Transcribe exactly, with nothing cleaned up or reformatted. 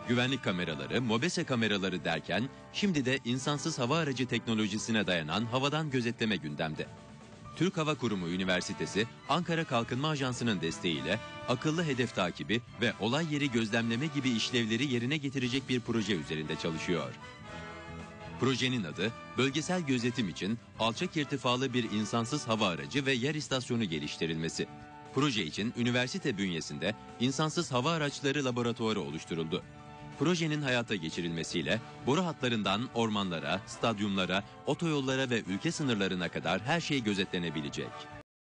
güvenlik kameraları, MOBESE kameraları derken şimdi de insansız hava aracı teknolojisine dayanan havadan gözetleme gündemde. Türk Hava Kurumu Üniversitesi, Ankara Kalkınma Ajansı'nın desteğiyle akıllı hedef takibi ve olay yeri gözlemleme gibi işlevleri yerine getirecek bir proje üzerinde çalışıyor. Projenin adı, bölgesel gözetim için alçak irtifalı bir insansız hava aracı ve yer istasyonu geliştirilmesi. Proje için üniversite bünyesinde insansız hava araçları laboratuvarı oluşturuldu. Projenin hayata geçirilmesiyle boru hatlarından ormanlara, stadyumlara, otoyollara ve ülke sınırlarına kadar her şey gözetlenebilecek.